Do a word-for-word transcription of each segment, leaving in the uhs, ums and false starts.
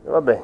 Vabbè.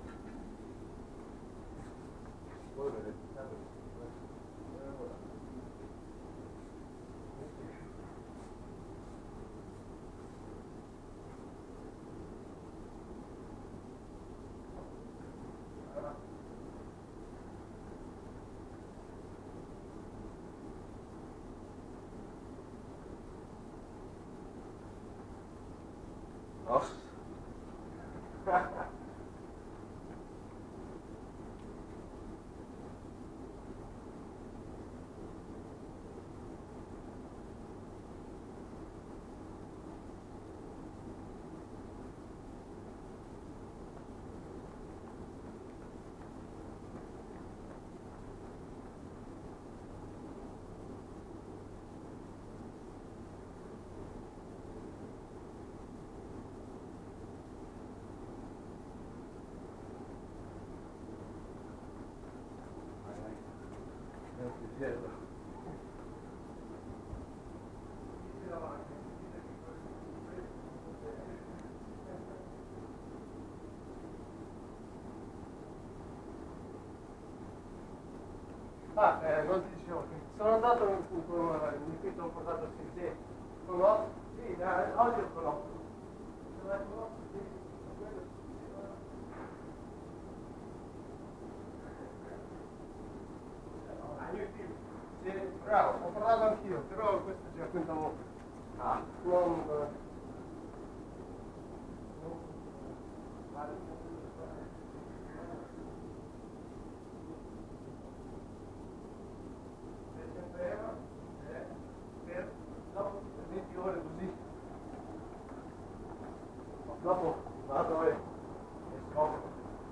Ah, eh, non ti dicevo, sono andato in con mi qui sono portato a sentire con l'otto, sì, eh, oggi ho con l'otto. Sì, bravo, ho parlato anch'io, però questo ci raccontavo. Ah, non. venti ore così. Dopo vado e scopro.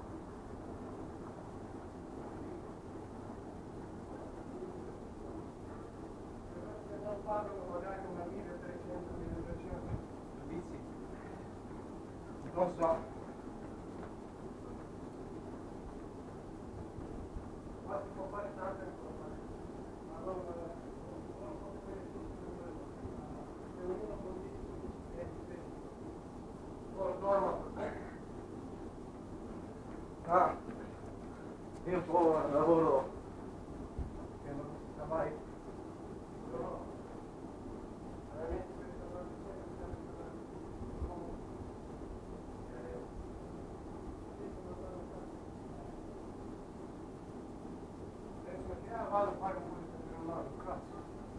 Non parlo magari una milletrecento, milletrecento servizi. Non so. Ma si può fare tante cose. Ma non uno così dormo. Ah, io poi lavoro che non si sa mai. Però veramente questa penso che vado a fare un po' di telefonare, cazzo.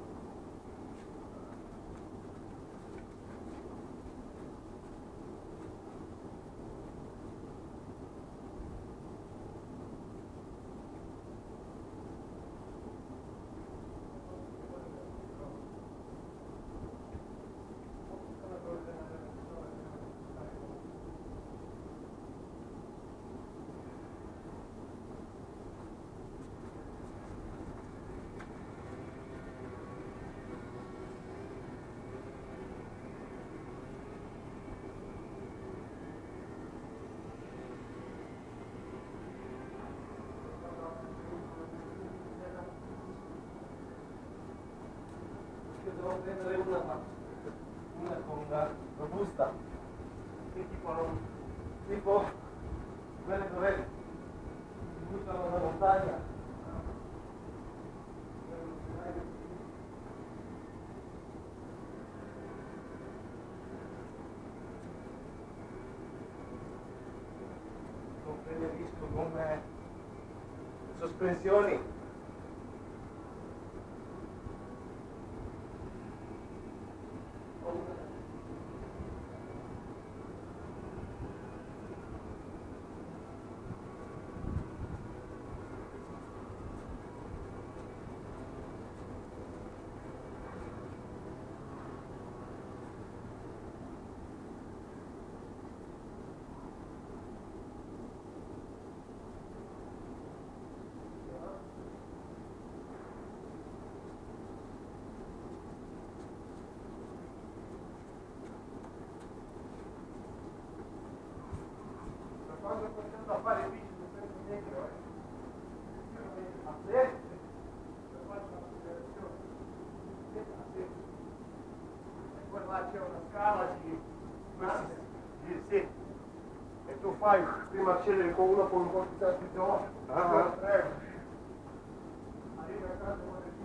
Devo prendere una, una con una robusta, che tipo, non, tipo quelle dove si buttano dalla montagna. Non preferisco come sospensioni. fai, prima acceleri con uno con un po' di altitudine, ah, prego. Arriva a casa con le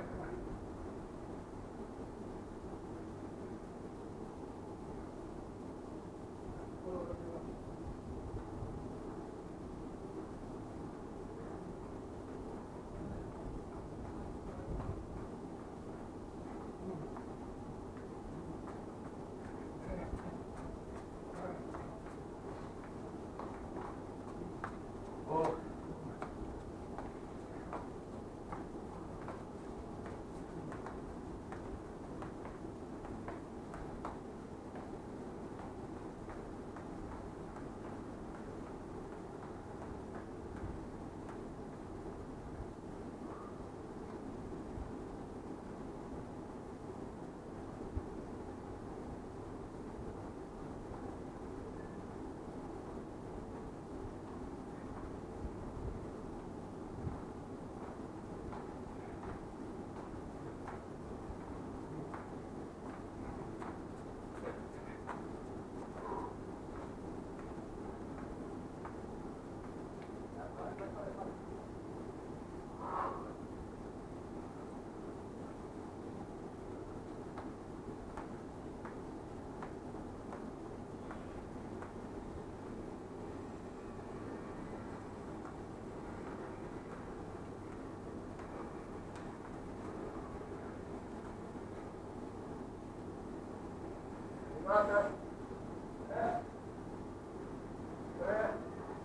Guarda. Eh? Eh?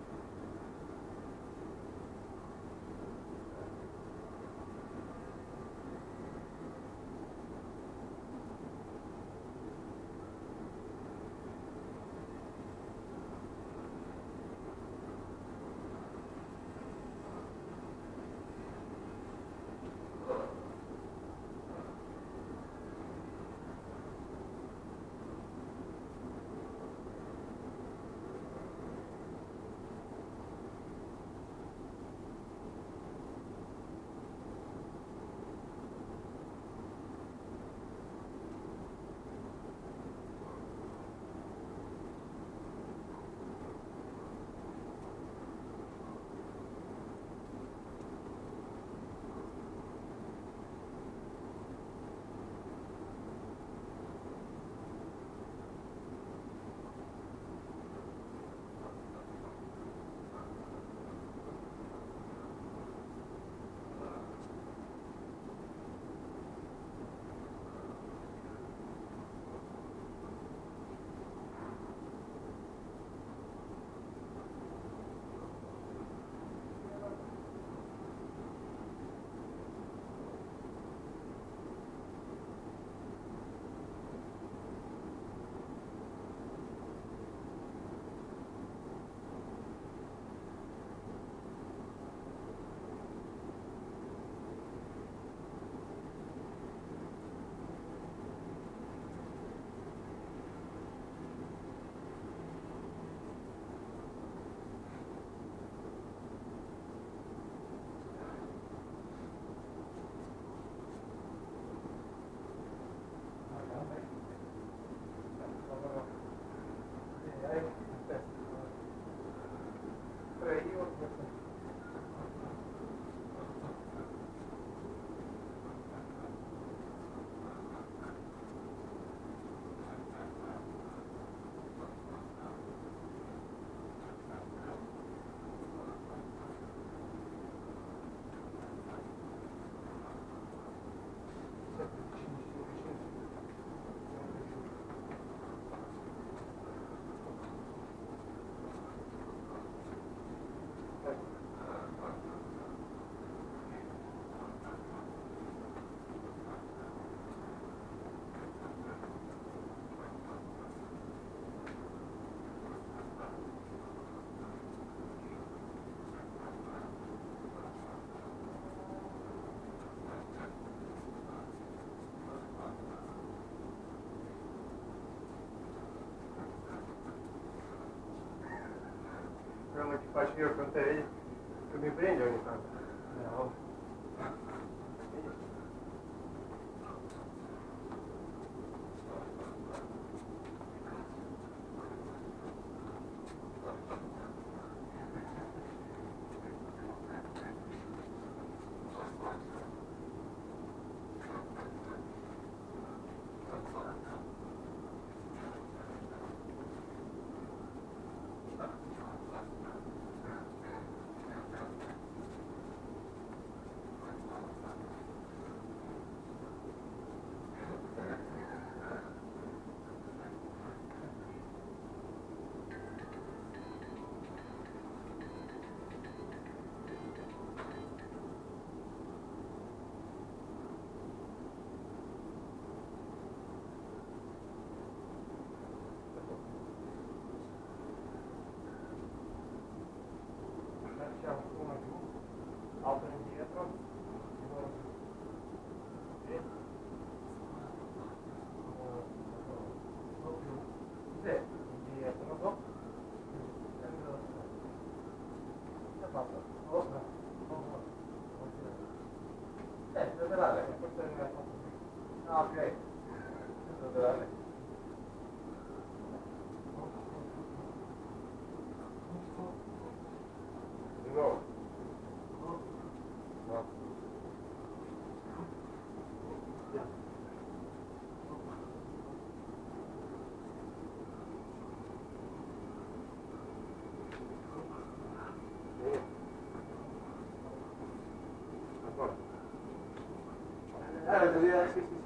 Quello che faccio io con te, tu mi prendi ogni tanto? No.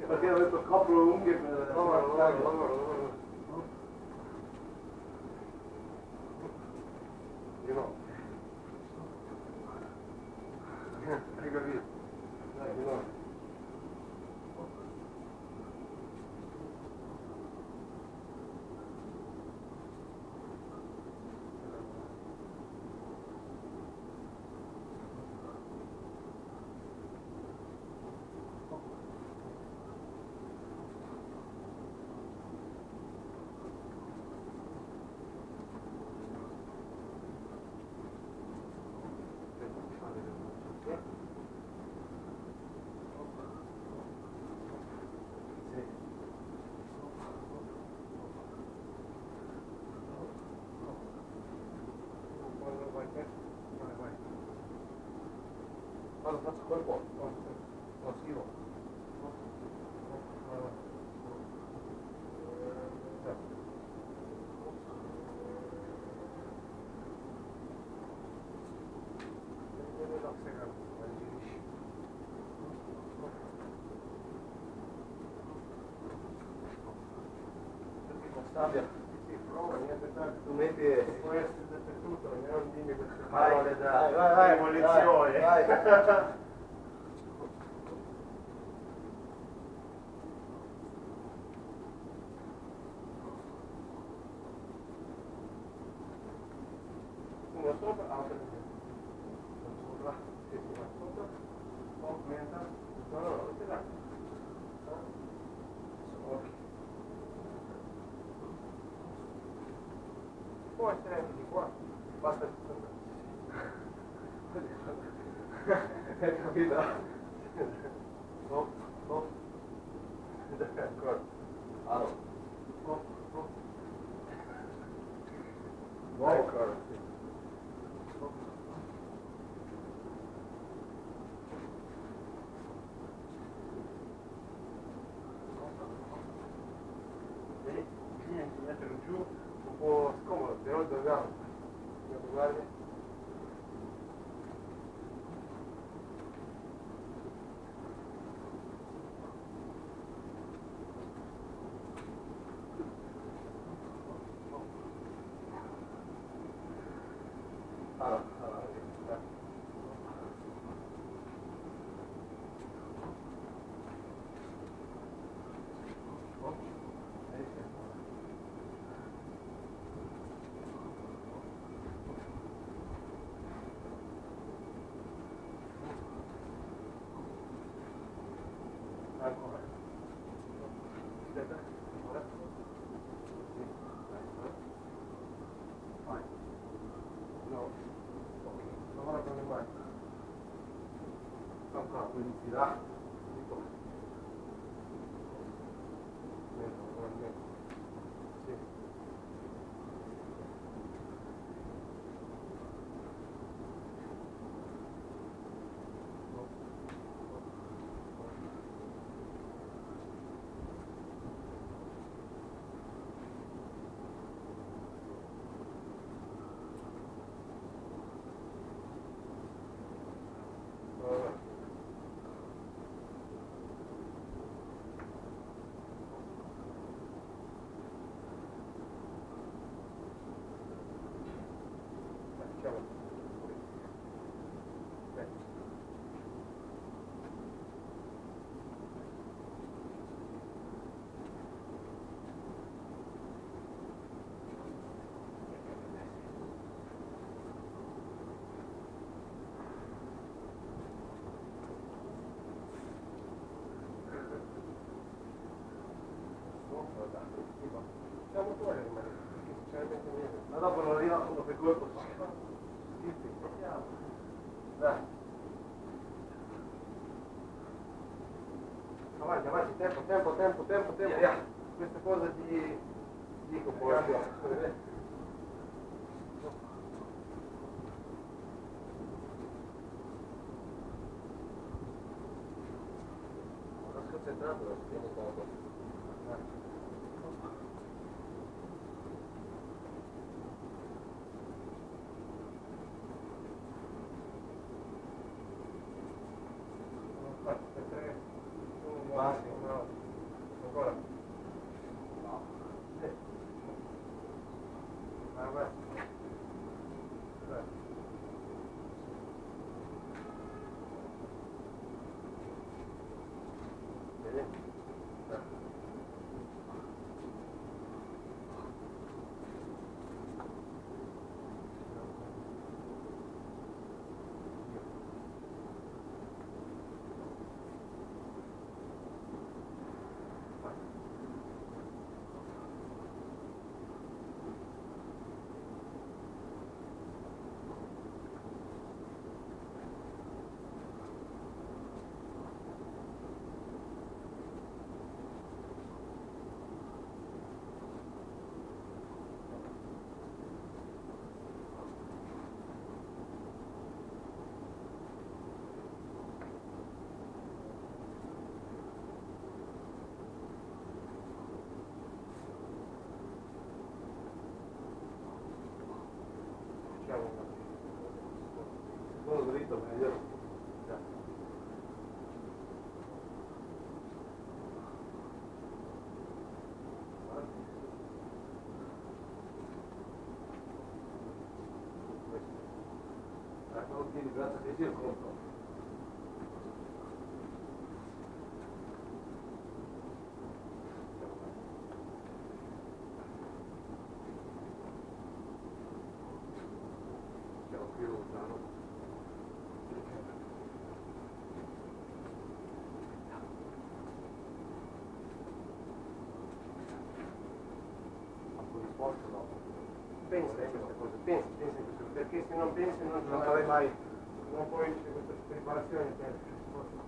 Perché ho detto copro unghie per... Lavoro, lavoro, lavoro, lavoro. Di no. Hai capito? Dai, di no. Quando faccio quel po', lo schivo. Sabbia. Sì, prova, niente tanto. Tu metti... Può essere dappertutto, non dimmi queste Vai, parole da vai, vai, vai, demolizione. vai, vai. Uno sopra, altro di sopra, sì, sì, va sopra, aumenta, no, no, no, là. Ok. Può essere anche di qua, basta che Hai capito? No, no. D'accordo. Allora. No, no. No. D'accordo, sì. Vedi? Niente, metterlo giù, un po' scomodo, però dobbiamo. Dobbiamo guardare. Allora, allora, vedi. Ancora. Aspetta, ancora. Sì, dai, vai. No. Ok, lavora con le mani. Ancora, quindi si dà. Meno, ancora meno. Sì. Vabbè. Facciamo. Bene. Facciamo fuori rimane, perché sinceramente niente. Ma dopo non arriva uno per colpo. Schiffi. Dai. Avanti, avanti, tempo, tempo, tempo, tempo, tempo. Via, via. Questa cosa di... dico poi. Sto concentrato, lo spiego poco. tre, uno, Basta. no. Давай. Так. Бери. Так. Todo grito, me dio. Да. Так, ну вот ребята, везде кнопка. Pensa a questa cosa, pensa, pensa a questo, perché se non pensi non, Non farei mai. non puoi fare questa preparazione per il sport.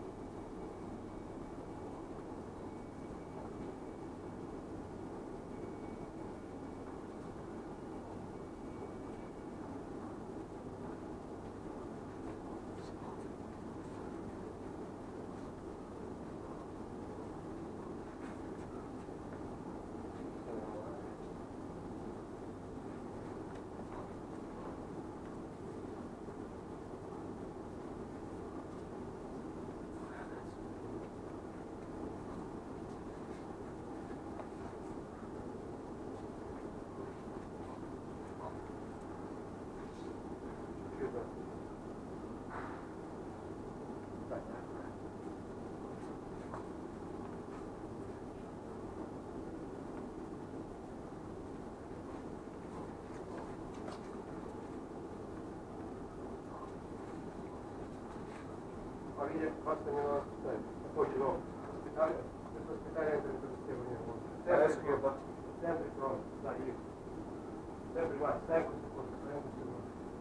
А видишь, просто не надо ставить. Такой лоб. Воспитали, воспитали это систему нервов. А это сколько? В центре кровь, да, и в центре мать, ставь кусок, ставим кусок.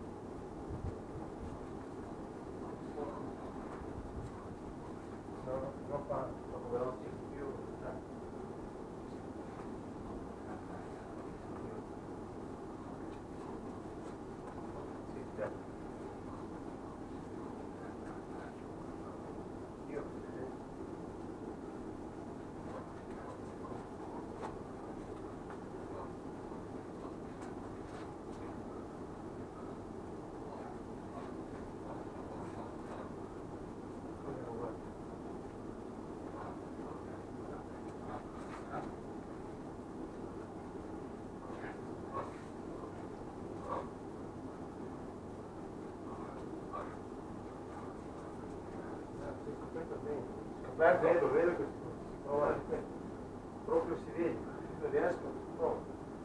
Тропа, велосипед, так. Сидят. Scoperto, vedo, vedo che si trova proprio si vede, non riesco, si trova.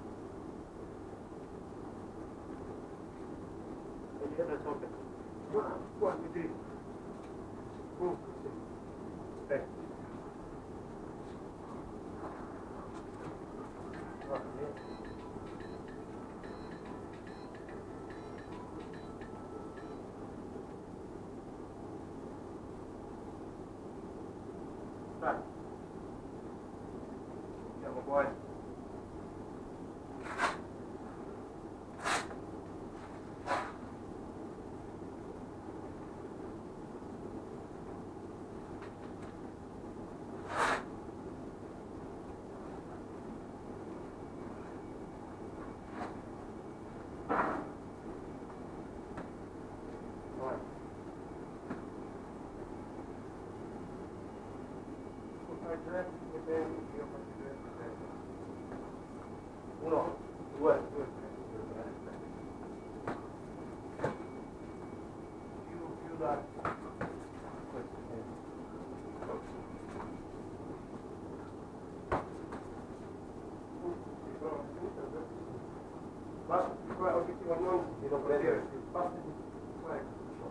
E dietro il solito. Qua, qua, mi dritto. Uh, sì. Ecco. Va bene. Dai, siamo poi. Basta, qua l'obiettivo non di non prendere, basta di fare ciò.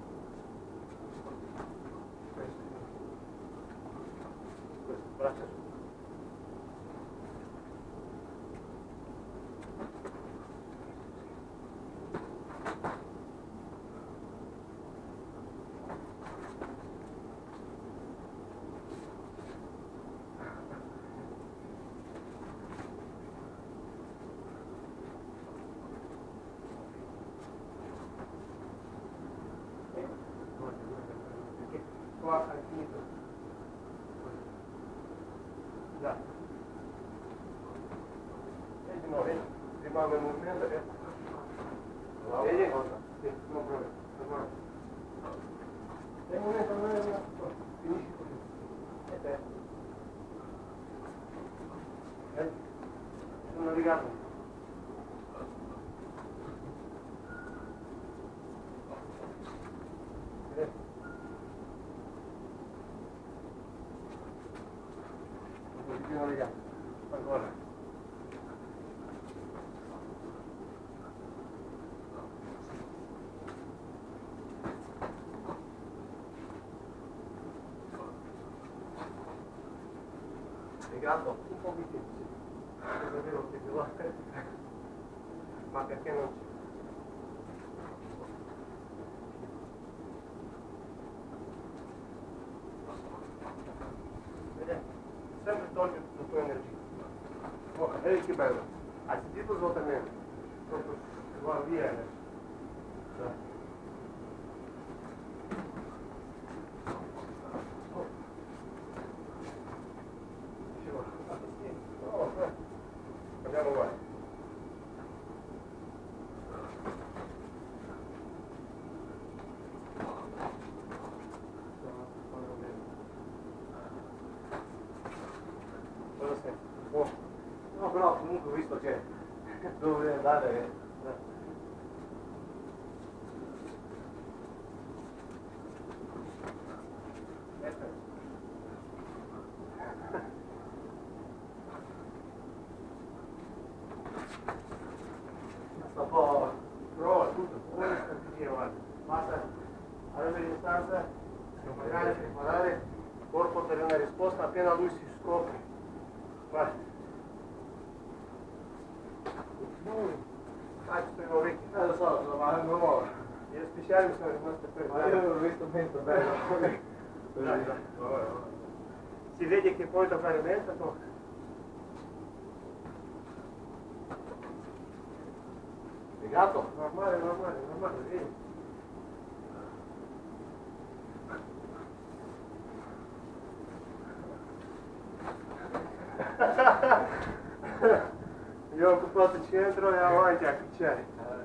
Questo, questo, braccia su. Qua hai finito. Già. E di nuovo, rimane il movimento e... Vedi? Sì, non problema. E il momento non è una... Finisci così. E te. Vedi? Sono legato. Vedi? Più legato. Ancora. Legato? Un po' vicino, sì. È vero che devo... Ma perché non c'è? Vedete? Sempre togli la tua energia. Oh, vedi che bello. Hai sentito svuotamento? Proprio va via adesso. Dai. Oh. Dicevo, oh, beh. Andiamo avanti. Oh. No, però comunque ho visto che dove andare sta un po' prova tutto, poi strategia guarda. Basta avere le distanze, preparare, preparare, corpo per una risposta appena lui si scopre. Vai. Ah, ci sono orecchie. Eh lo so, ma non ho. Gli speciali mi sono rimaste per Ma io l'ho visto molto bello. Dai, dai. Si vede che puoi toccare dentro, tocca. Legato? Normale, normale, normale, vedi. Io ho occupato il centro e avanti a chi c'è.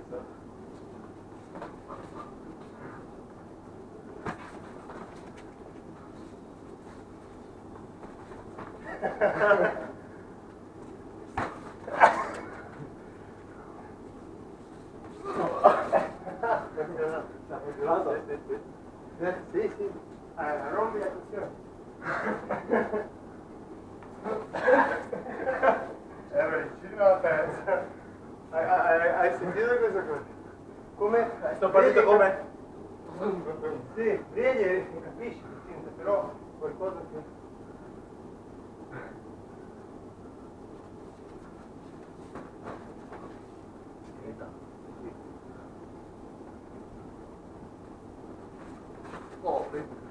Sì, sì. Ah, rompi la pressione. Ero vicino alla terza. Hai, hai, hai sentito questa cosa? Come? Sto partito come? Sì, vedi e capisci, però qualcosa che... Oh,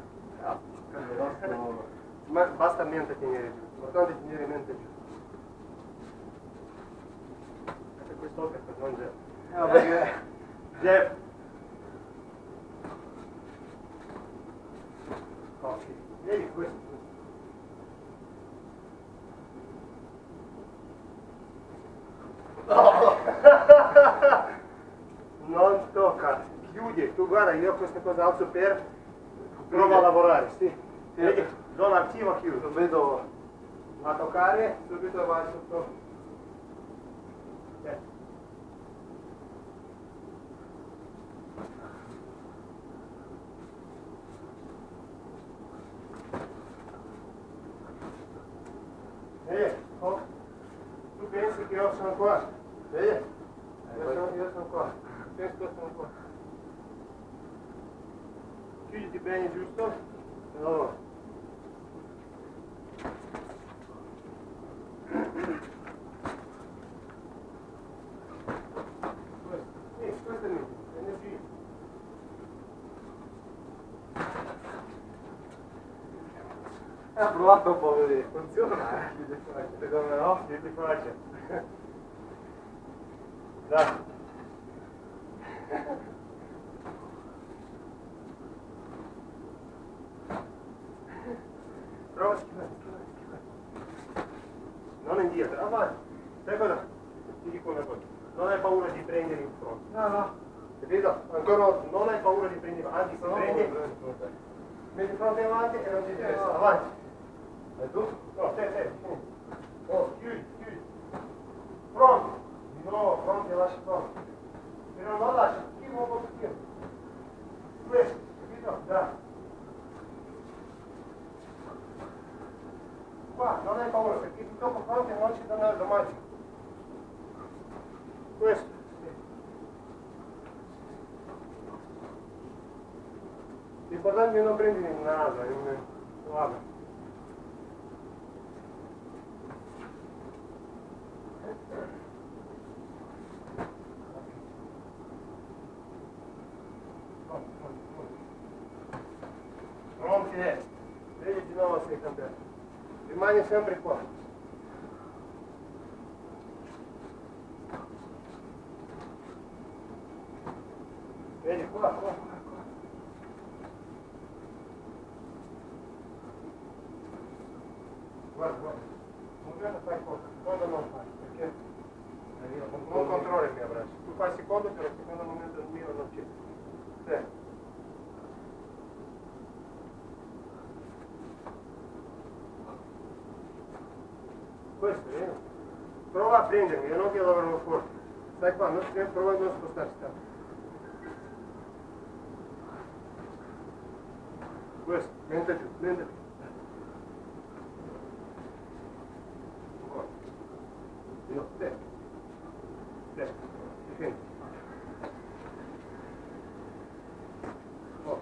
ma basta mente tenere giù, l'importante è tenere mente giù. E questo è per non Jeff. No, perché... Jeff! Ok, vedi questo. No! Non tocca, chiudi, tu guarda, io questa cosa alzo per... Prova a lavorare, sì. Vedi, zona attiva chiudo. Non vedo... A toccare, subito vai sotto. Eh. Eh, oh. Tu pensi che io sono qua? Vedi? Io sono, Stai spostando un po'. Chiuditi bene, giusto? E lavora. Questo, sì, questo è il mio. Energia. Ha provato un po' a vedere, funziona? Secondo me no? Sì, ti faccio. Dai. Prova a schivare, schivare, schivare. Non indietro, avanti. Sai cosa? Ti dico una cosa. Non hai paura di prendere in fronte. No, no. Capito? Ancora non hai paura di prendere, anzi se No, prendi, no, metti fronte avanti e non ti interessa. Avanti. E tu? No, te, te. Oh, chiudi, chiudi. Pronto? No, pronto, lascia pronto. Però non lascia, schiva un po' più. Questo, capito? Dai. Qua, non hai paura, perché ti tocco pronto e non ci danno automatico. Questo, sì. L'importante è non prendi in naso, in... Vabbè. Non ti è. Vedi di nuovo sei cambiato. Rimani sempre qua. Vedi qua, qua, qua, qua. Guarda, guarda. Non guarda fai cosa, secondo non fai, perché non controlli il mio braccio. Tu fai secondo, però il secondo momento il mio non c'è. Sì. Questo, eh? Prova a prendermi, io non ti lavoro fuori. Stai qua, non, prova a non spostarsi tanto. Questo, mente giù, mente giù. No, te. Te, difendi. Oh.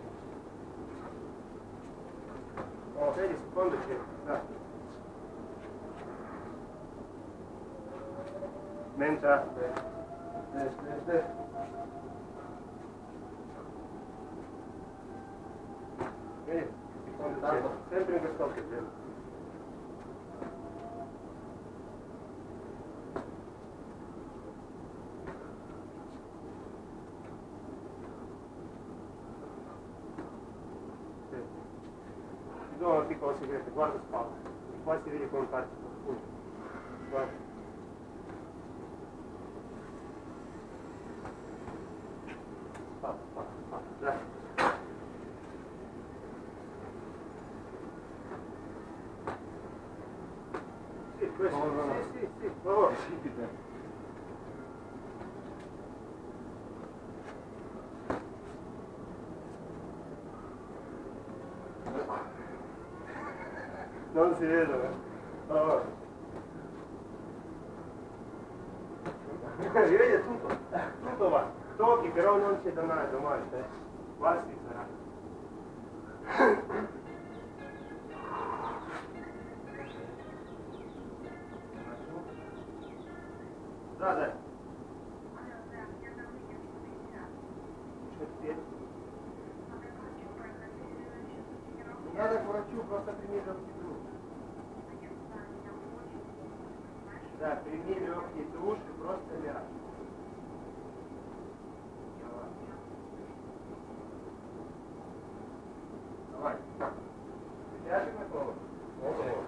Oh, vedi, secondo c'è, dai. Mentra. Des, des, des. Vedi, secondo c'è, sempre in quest'occhio, vedi. Ti do un piccolo segreto, guarda spalla, qua si vede come parte, appunto. Guarda. Spalla, spalla, spalla, dai. Sì, questo, No, no, no. sì, sì, sì, per favore. Sì, te. Non si vedono, eh. Oh. Si vede tutto, tutto va. Tocchi però non c'è dannato mai, eh. Qua si sarà. Da, dai. Надо к врачу, просто прими легкий душ. Да, прими легкий душ и просто ляг. Давай. Давай. Ляжем на голову. Ого.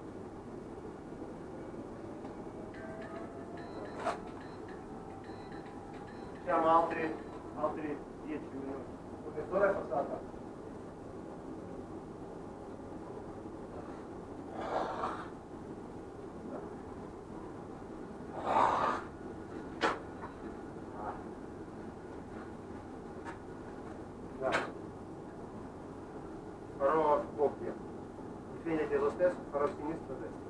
Siamo altri, altri dieci minuti. Professore è passata. Farò coppia. Difenditi lo stesso, farò sinistra e destra.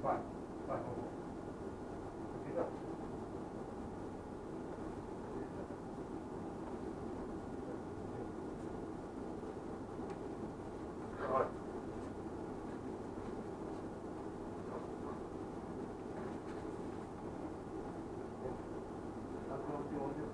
Vai, vai, vai. Capito? Vai. Altro ultimo video.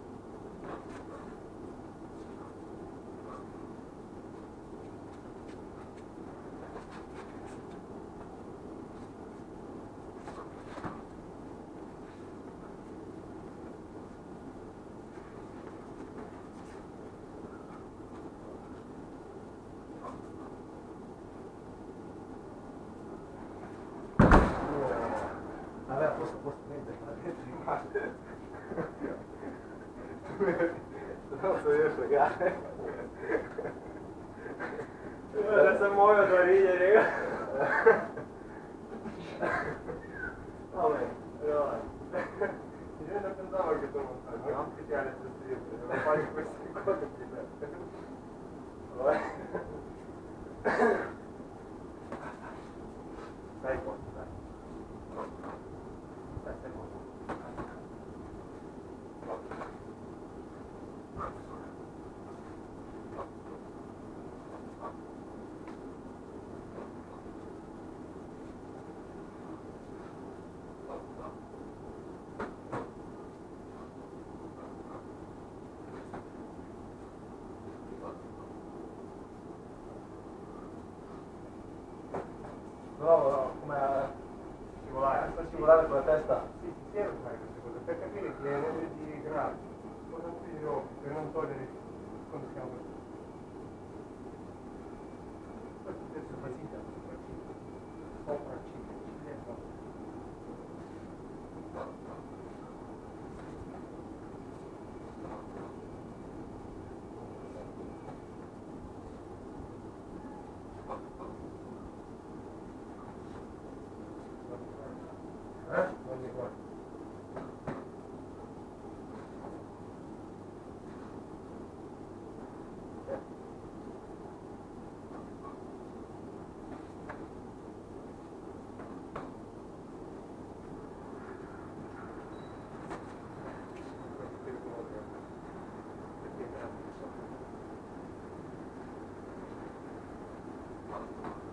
Vabbè, a posto, a posto, niente, ma niente di male. Non so io fregare. Adesso muoio da ridere, raga. Vabbè, Allora, io non pensavo che tu non fai, non ti piace questo non fai queste cose qui. Vabbè. Stai qua, dai. Stai, stai qua. no, no, come a Scivolare. sta scivolare con la testa. Sì, si serve fare queste cose, per capire che le energie gravi cosa qui di occhi, per non togliere come si chiama questo. Questo è sopracciglia, sopracciglia, sopracciglia, ciglia e sopra. Eh? Guardi qua. Perché